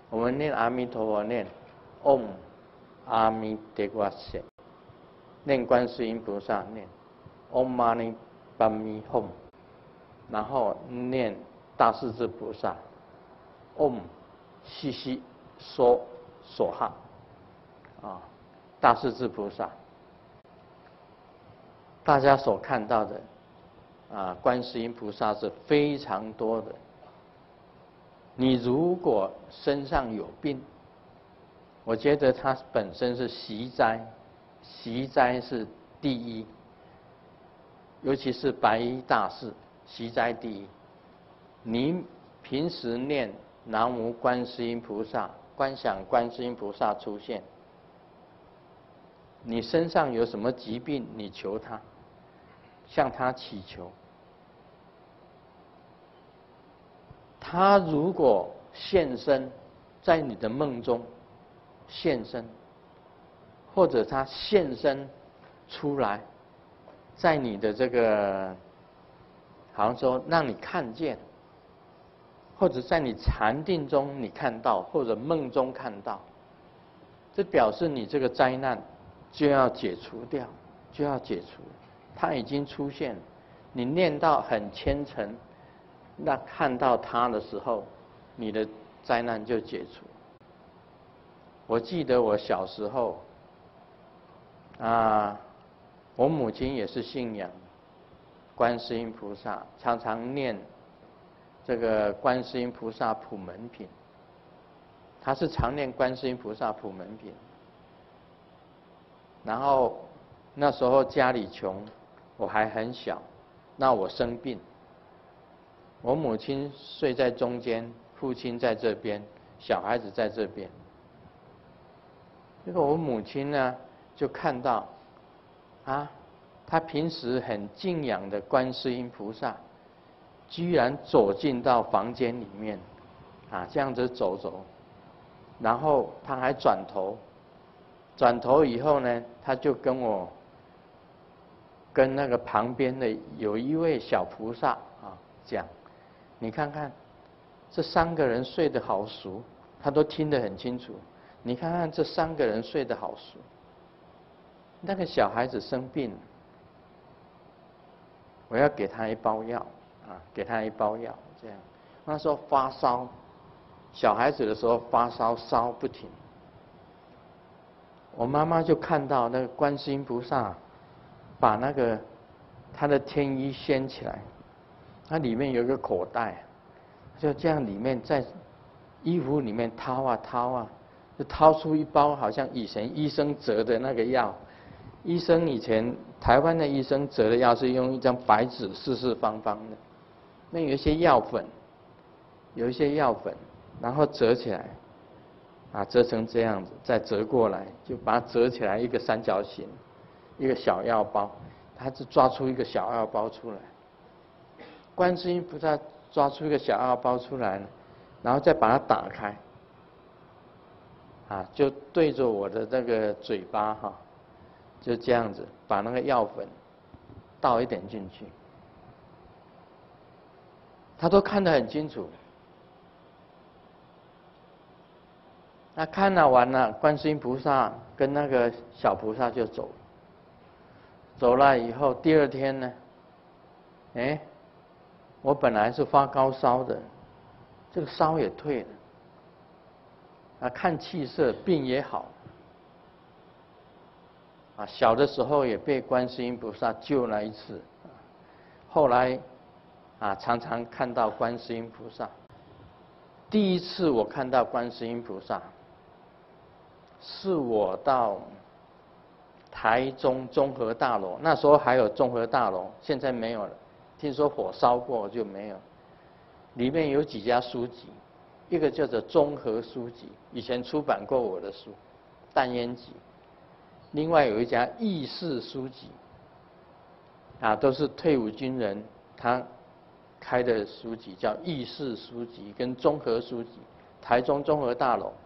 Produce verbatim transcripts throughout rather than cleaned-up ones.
我们念阿弥陀佛念 Om 阿弥陀佛，念观世音菩萨念 Om Mani Padme Hum， 然后念大势至菩萨 Om 西西说所哈啊，大势至菩萨。大家所看到的啊，观世音菩萨是非常多的。你如果身上有病，我觉得它本身是息灾，息灾是第一，尤其是白衣大士，息灾第一。你平时念南无观世音菩萨，观想观世音菩萨出现，你身上有什么疾病，你求他，向他祈求。他如果现身在你的梦中现身，或者他现身出来，在你的这个好像说让你看见，或者在你禅定中你看到，或者梦中看到，这表示你这个灾难就要解除掉，就要解除。它已经出现了，你念到很虔诚，那看到它的时候，你的灾难就解除。我记得我小时候啊，我母亲也是信仰观世音菩萨，常常念这个观世音菩萨普门品。她是常念观世音菩萨普门品。然后那时候家里穷，我还很小，那我生病，我母亲睡在中间，父亲在这边，小孩子在这边。这个我母亲呢，就看到啊，她平时很敬仰的观世音菩萨，居然走进到房间里面，啊，这样子走走，然后她还转头，转头以后呢，她就跟我，跟那个旁边的有一位小菩萨啊讲，你看看，这三个人睡得好熟，他都听得很清楚。你看看这三个人睡得好熟。那个小孩子生病了，我要给他一包药啊，给他一包药，这样。那时候发烧，小孩子的时候发烧烧不停。我妈妈就看到那个观世音菩萨，把那个他的天衣掀起来，它里面有一个口袋，就这样里面在衣服里面掏啊掏啊，就掏出一包好像以前医生折的那个药。医生以前台湾的医生折的药是用一张白纸四四方方的，那有一些药粉，有一些药粉，然后折起来，啊，折成这样子，再折过来，就把它折起来一个三角形，一个小药包，他就抓出一个小药包出来。观世音菩萨抓出一个小药包出来，然后再把它打开，啊，就对着我的那个嘴巴哈，就这样子把那个药粉倒一点进去，他都看得很清楚。那看了完了，观世音菩萨跟那个小菩萨就走，走了以后，第二天呢，哎，我本来是发高烧的，这个烧也退了，啊，看气色病也好，啊，小的时候也被观世音菩萨救了一次，后来啊，常常看到观世音菩萨。第一次我看到观世音菩萨，是我到台中综合大楼，那时候还有综合大楼，现在没有了。听说火烧过就没有。里面有几家书籍，一个叫做综合书籍，以前出版过我的书，淡烟集。另外有一家义士书籍，啊，都是退伍军人他开的书籍，叫义士书籍跟综合书籍，台中综合大楼。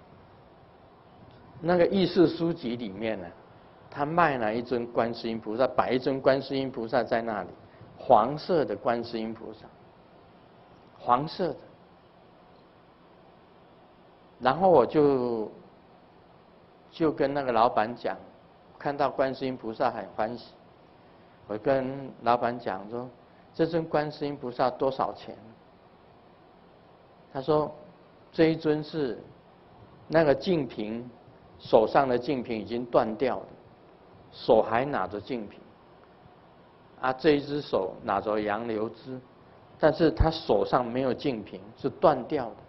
那个义士书籍里面呢，他卖了一尊观世音菩萨，摆一尊观世音菩萨在那里，黄色的观世音菩萨，黄色的。 然后我就就跟那个老板讲，看到观世音菩萨很欢喜，我跟老板讲说，这尊观世音菩萨多少钱？他说，这一尊是那个净瓶，手上的净瓶已经断掉了，手还拿着净瓶，啊，这一只手拿着杨柳枝，但是他手上没有净瓶，是断掉的。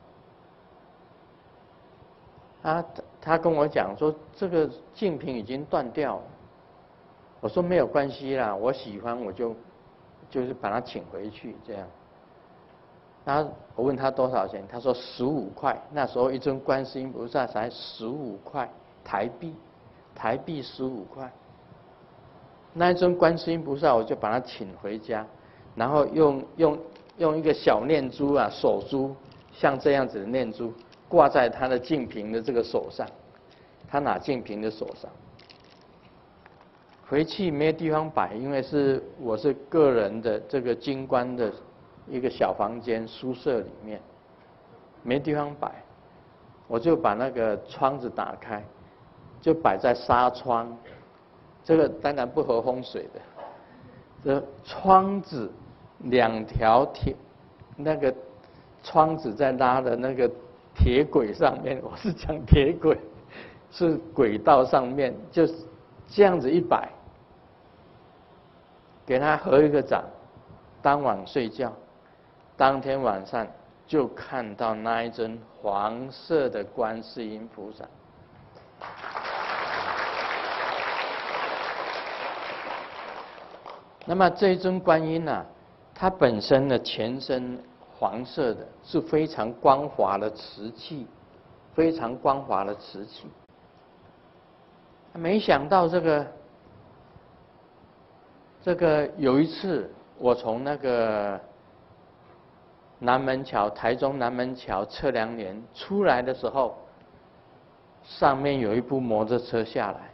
他他跟我讲说，这个净瓶已经断掉了。我说没有关系啦，我喜欢我就就是把它请回去这样。然后我问他多少钱，他说十五块。那时候一尊观世音菩萨才十五块台币，台币十五块。那一尊观世音菩萨，我就把它请回家，然后用用用一个小念珠啊，手珠，像这样子的念珠，挂在他的净瓶的这个手上，他拿净瓶的手上。回去没有地方摆，因为是我是个人的这个金棺的一个小房间宿舍里面，没地方摆，我就把那个窗子打开，就摆在纱窗，这个当然不合风水的。这窗子两条铁那个窗子在拉的那个铁轨上面，我是讲铁轨，是轨道上面，就是这样子一摆，给他合一个掌，当晚睡觉。当天晚上就看到那一尊黄色的观世音菩萨。那么这一尊观音啊，它本身的全身黄色的，是非常光滑的瓷器，非常光滑的瓷器。没想到这个这个有一次，我从那个南门桥，台中南门桥测量年出来的时候，上面有一部摩托车下来。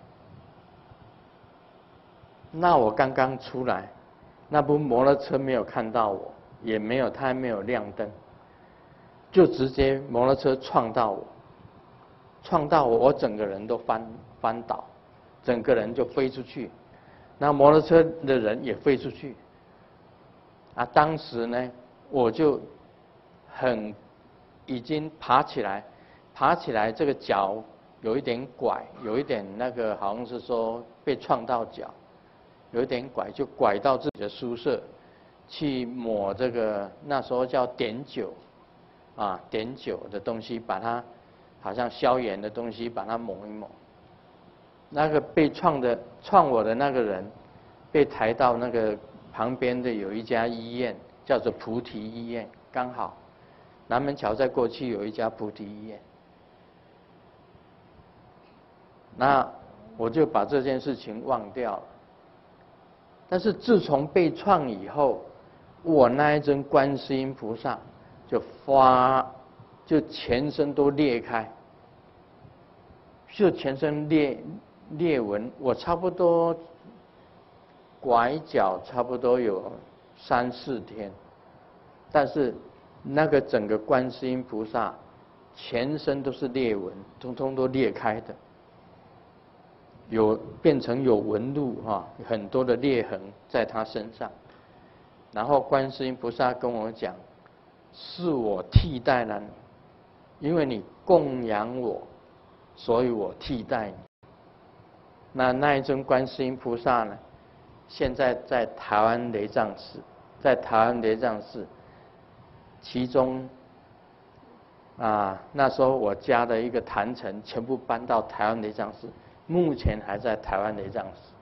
那我刚刚出来，那部摩托车没有看到我，也没有，它还没有亮灯，就直接摩托车撞到我，撞到我，我整个人都翻翻倒，整个人就飞出去，那摩托车的人也飞出去。啊，当时呢，我就很已经爬起来，爬起来这个脚有一点拐，有一点那个好像是说被撞到脚，有一点拐，就拐到自己的宿舍去抹这个那时候叫碘酒，啊碘酒的东西，把它好像消炎的东西把它抹一抹。那个被撞的撞我的那个人，被抬到那个旁边的有一家医院，叫做菩提医院，刚好南门桥再过去有一家菩提医院。那我就把这件事情忘掉了。但是自从被撞以后，我那一尊观世音菩萨就发，就全身都裂开，就全身裂裂纹。我差不多拐角差不多有三四天，但是那个整个观世音菩萨全身都是裂纹，通通都裂开的。有变成有纹路哈，很多的裂痕在他身上。然后观世音菩萨跟我讲，是我替代了你，因为你供养我，所以我替代你。那那一尊观世音菩萨呢，现在在台湾雷藏寺，在台湾雷藏寺，其中啊那时候我家的一个坛城全部搬到台湾雷藏寺。目前还在台湾雷藏寺。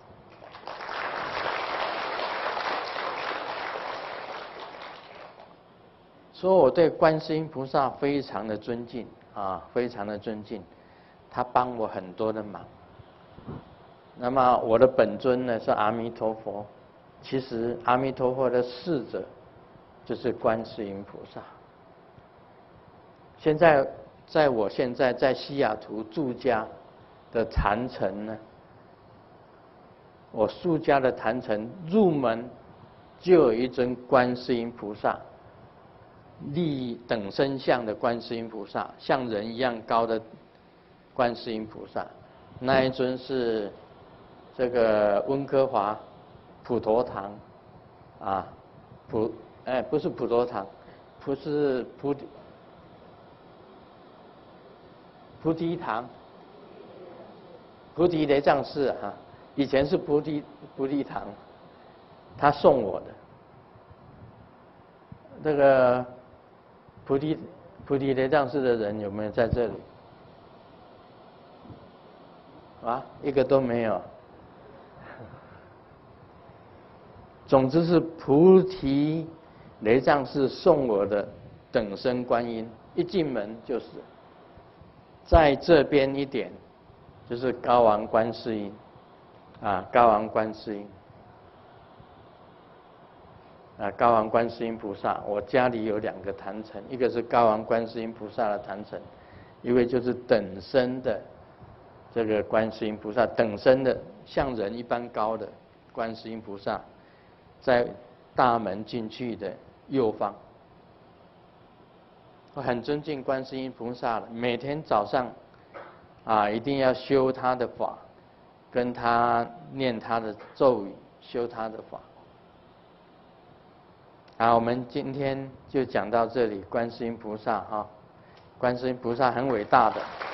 所以我对观世音菩萨非常的尊敬啊，非常的尊敬，他帮我很多的忙。那么我的本尊呢是阿弥陀佛，其实阿弥陀佛的侍者就是观世音菩萨。现在在我现在在西雅图住家的坛城呢，我住家的坛城入门就有一尊观世音菩萨， 立等身像的观世音菩萨，像人一样高的观世音菩萨。那一尊是这个温哥华普陀堂啊，普哎不是普陀堂，不是菩提菩提堂，菩提雷藏寺啊，以前是菩提菩提堂，他送我的。这个菩提菩提雷藏寺的人有没有在这里？啊，一个都没有。总之是菩提雷藏寺送我的等身观音，一进门就是，在这边一点就是高王观世音，啊，高王观世音，啊，高王观世音菩萨。我家里有两个坛城，一个是高王观世音菩萨的坛城，一位就是等身的这个观世音菩萨，等身的像人一般高的观世音菩萨。在大门进去的右方，我很尊敬观世音菩萨了。每天早上，啊，一定要修他的法，跟他念他的咒语，修他的法。好，我们今天就讲到这里。观世音菩萨哈，观世音菩萨很伟大的。